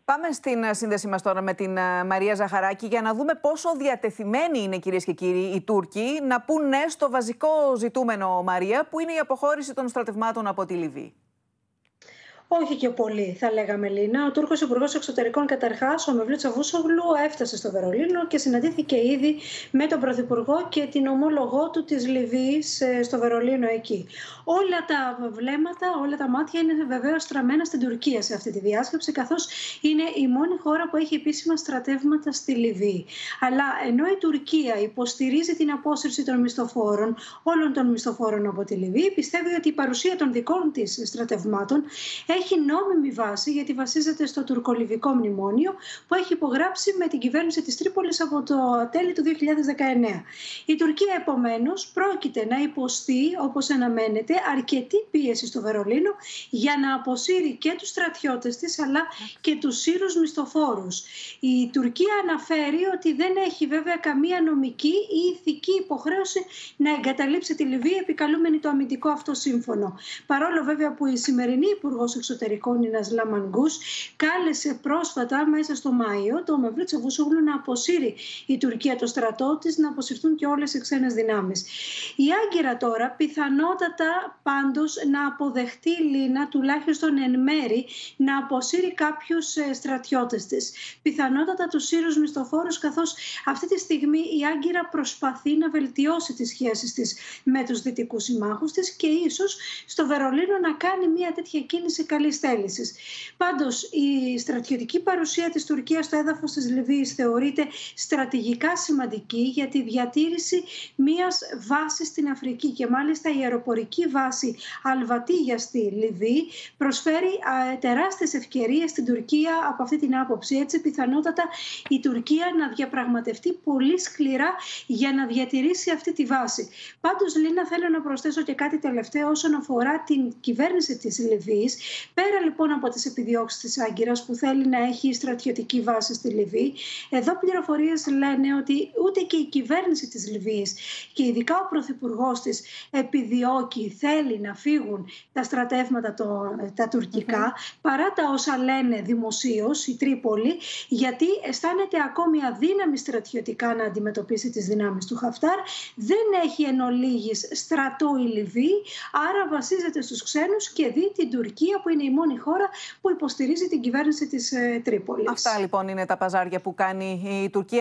Πάμε στην σύνδεση μας τώρα με την Μαρία Ζαχαράκη για να δούμε πόσο διατεθειμένοι είναι, κυρίες και κύριοι, οι Τούρκοι να πούν ναι στο βασικό ζητούμενο, Μαρία, που είναι η αποχώρηση των στρατευμάτων από τη Λιβύη. Όχι και πολύ, θα λέγαμε, Λίνα. Ο Τούρκος Υπουργός Εξωτερικών, καταρχάς, ο Μevlut Çavuşoğlu, έφτασε στο Βερολίνο και συναντήθηκε ήδη με τον Πρωθυπουργό και την ομόλογό του της Λιβύης στο Βερολίνο εκεί. Όλα τα βλέμματα, όλα τα μάτια είναι βεβαίως στραμμένα στην Τουρκία σε αυτή τη διάσκεψη, καθώς είναι η μόνη χώρα που έχει επίσημα στρατεύματα στη Λιβύη. Αλλά ενώ η Τουρκία υποστηρίζει την απόσυρση των μισθοφόρων, όλων των μισθοφόρων από τη Λιβύη, πιστεύει ότι η παρουσία των δικών της στρατευμάτων έχει νόμιμη βάση, γιατί βασίζεται στο τουρκολιβικό μνημόνιο που έχει υπογράψει με την κυβέρνηση της Τρίπολης από το τέλη του 2019. Η Τουρκία, επομένως, πρόκειται να υποστεί, όπως αναμένεται, αρκετή πίεση στο Βερολίνο για να αποσύρει και τους στρατιώτες της αλλά και τους Σύρους μισθοφόρους. Η Τουρκία αναφέρει ότι δεν έχει βέβαια καμία νομική ή ηθική υποχρέωση να εγκαταλείψει τη Λιβύη, επικαλούμενη το αμυντικό αυτό σύμφωνο. Παρόλο βέβαια που η σημερινή Υπουργός Εξωτερικών, η Ναζλά Μανγκούς, κάλεσε πρόσφατα, μέσα στο Μάιο, το Μevlut Çavuşoğlu να αποσύρει η Τουρκία το στρατό της, να αποσυρθούν και όλες οι ξένες δυνάμεις. Η Άγκυρα τώρα πιθανότατα πάντως να αποδεχτεί, Λίνα, τουλάχιστον εν μέρη, να αποσύρει κάποιους στρατιώτες της. Πιθανότατα τους Σύρους μισθοφόρους, καθώς αυτή τη στιγμή η Άγκυρα προσπαθεί να βελτιώσει τις σχέσεις της με τους δυτικούς συμμάχους της και ίσως στο Βερολίνο να κάνει μια τέτοια κίνηση καλής θέλησης. Πάντως, η στρατιωτική παρουσία της Τουρκίας στο έδαφος της Λιβύης θεωρείται στρατηγικά σημαντική για τη διατήρηση μιας βάσης στην Αφρική και μάλιστα η αεροπορική βάση Αλβατίγια στη Λιβύη προσφέρει τεράστιες ευκαιρίες στην Τουρκία από αυτή την άποψη. Έτσι, πιθανότατα η Τουρκία να διαπραγματευτεί πολύ σκληρά για να διατηρήσει αυτή τη βάση. Πάντως, Λίνα, θέλω να προσθέσω και κάτι τελευταίο όσον αφορά την κυβέρνηση της Λιβύης. Πέρα λοιπόν από τις επιδιώξεις της Άγκυρας που θέλει να έχει στρατιωτική βάση στη Λιβύη, εδώ πληροφορίες λένε ότι ούτε και η κυβέρνηση της Λιβύης και ειδικά ο πρωθυπουργός της επιδιώκει, θέλει να φύγουν τα στρατεύματα τα τουρκικά, παρά τα όσα λένε δημοσίως η Τρίπολη, γιατί αισθάνεται ακόμη αδύναμη στρατιωτικά να αντιμετωπίσει τις δυνάμεις του Χαφτάρ. Δεν έχει εν ολίγης στρατό η Λιβύη, άρα βασίζεται στους ξένους και δει την Τουρκία, που είναι η μόνη χώρα που υποστηρίζει την κυβέρνηση της Τρίπολης. Αυτά λοιπόν είναι τα παζάρια που κάνει η Τουρκία.